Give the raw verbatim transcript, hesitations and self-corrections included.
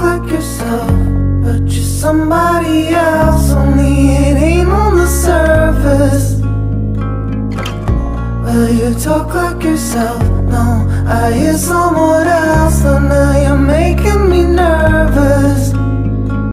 like yourself, but you're somebody else. Only it ain't on the surface. Well, you talk like yourself, no, I hear someone else.